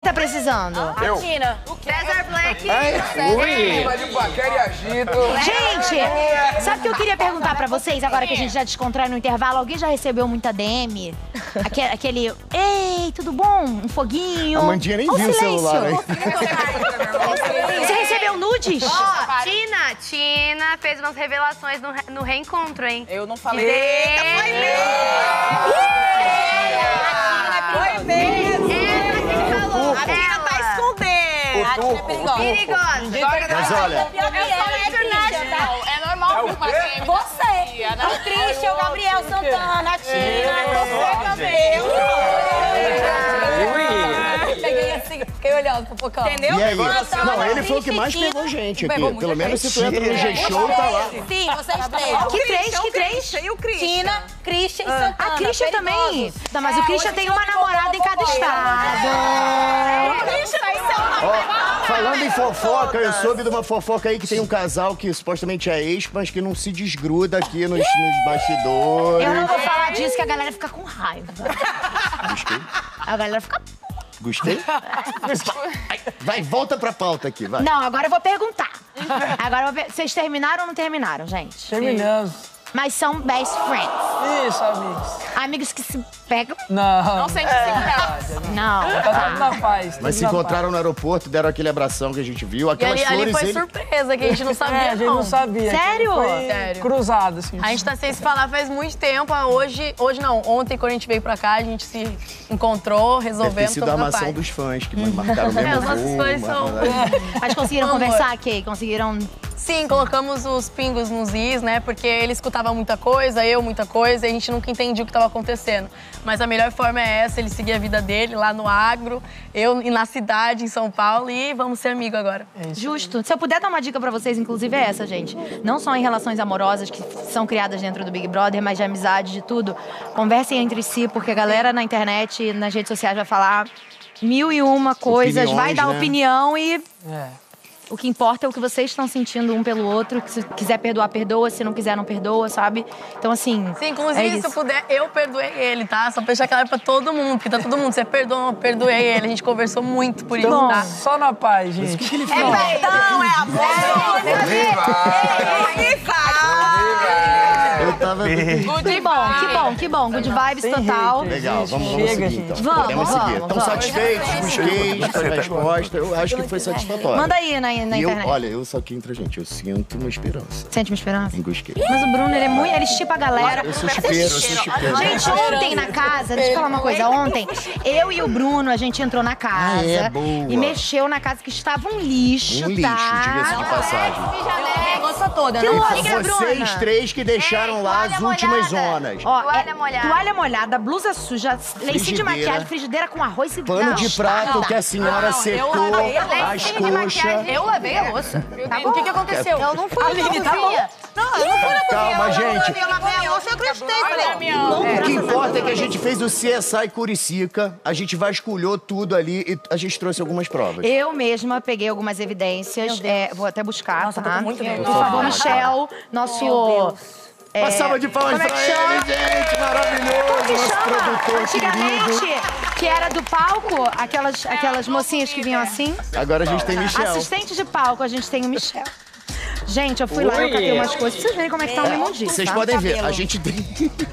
tá precisando? Eu. Tina. César Black. Gente, sabe o que eu queria perguntar pra vocês, agora que a gente já descontrai no intervalo? Alguém já recebeu muita DM? Aquele, ei, tudo bom? Um foguinho? A Mandinha nem viu o celular, hein? Você recebeu nudes? Tina fez umas revelações no reencontro, hein? Eu não falei. Eita, foi mesmo! A Tina tá escondendo. Perigosa. Mas olha, É normal uma DM. Você, o Christian, o Gabriel Santana, a Tina, você também. Peguei assim, fiquei olhando, fofocando. Entendeu? e aí? Então, Não, ele foi o que mais Chiquinha. pegou gente aqui. Pegou Pelo muita menos se gente. tu entra no G-Show, tá lá. Sim, vocês três. Que três? E o Christian? Tina, Christian e Santana. A Christian também? perigosos. Não, mas o Christian tem uma namorada em cada estado. Ó, falando em fofoca, eu soube de uma fofoca aí que tem um casal que supostamente é ex, mas que não se desgruda aqui nos bastidores. Eu não vou falar disso que a galera fica com raiva. Gostei. A galera fica... Gostei? Vai, volta pra pauta aqui, vai. Não, agora eu vou perguntar. Agora eu vou vocês terminaram ou não terminaram, gente? Terminamos. Mas são best friends. Isso, amigos. Amigos que se pegam? Não. Sente segurança. Não. Tá tudo na paz. Mas se encontraram no aeroporto, deram aquele abração que a gente viu, E aquelas ali flores... foi ele- surpresa, que a gente não sabia, É, a gente não sabia. Sério? Foi Sério. cruzado, assim. A gente tá sem se falar faz muito tempo. Hoje não, ontem quando a gente veio pra cá, a gente se encontrou, Deve ter resolvemos, sido a estamos na amação paz. dos fãs, que marcaram o mesmo Os nossos voo, fãs são... Mas conseguiram Amor. conversar, Kay? Conseguiram... Sim, colocamos os pingos nos is, né? Porque ele escutava muita coisa, eu muita coisa, e a gente nunca entendia o que estava acontecendo. Mas a melhor forma é essa, ele seguir a vida dele lá no agro, eu na cidade, em São Paulo, e vamos ser amigos agora. Justo. Se eu puder dar uma dica pra vocês, inclusive, é essa, gente. Não só em relações amorosas que são criadas dentro do Big Brother, mas de amizade, de tudo. Conversem entre si, porque a galera na internet, nas redes sociais vai falar mil e uma coisas, Opiniões, vai dar né? opinião e... É. O que importa é o que vocês estão sentindo um pelo outro. Que se quiser perdoar, perdoa. Se não quiser, não perdoa, sabe? Então, assim... Sim, inclusive, é se isso. eu puder, eu perdoei ele, tá? Só pra deixar claro pra todo mundo, porque tá todo mundo, você perdoou, eu perdoei ele. A gente conversou muito por isso, Então, tá? só na paz, gente. O que ele É fez? perdão, é amor. Eu tava... Que bom. Good vibes total. Legal, vamos Chega, seguir gente. então. Vamos, Podemos seguir. vamos, Estão vamos. satisfeitos, busquei a resposta. Eu acho que foi satisfatório. Manda aí na E eu, internet. olha, eu só aqui entre a gente, eu sinto uma esperança Sente uma esperança? em Gusquei. Mas o Bruno, ele é muito... Ele chipa a galera. Eu sou chipeiro, eu sou chipeiro. Gente, ontem na casa, deixa eu falar uma coisa. Ontem, eu e o Bruno, a gente entrou na casa boa. e mexeu na casa que estava um lixo, Um lixo, tá? diga-se de passagem. A moça toda, Que né? loucura, Vocês Bruna. três que deixaram lá as toalha últimas molhada. zonas. Ó, Toalha molhada. Toalha molhada, blusa suja, lencinho de Frigideira. maquiagem, frigideira com arroz e... Pano de prato que a senhora secou as lencinho de maquiagem. coxas. Eu lavei a louça. O que aconteceu? Eu não fui Aline, tá bom. Calma, gente. Eu lavei a louça, eu acreditei. Falei, O que importa é que a gente fez o CSI Curicica, a gente vasculhou tudo ali e a gente trouxe algumas provas. Eu mesma peguei algumas evidências, vou até buscar, Nossa, tá? eu tô com muito medo. Por favor, Michel, nosso... Uma salva de palmas como é pra que chama? ele, gente! Maravilhoso! que Nosso chama? produtor querido. Antigamente, que era do palco, aquelas mocinhas que vinham assim. Agora a gente tem Michel. Assistente de palco, a gente tem o Michel. Gente, eu fui lá, eu catei umas coisas. Pra vocês verem como é que tá uma imundice, Vocês tá? podem ver, a gente tem...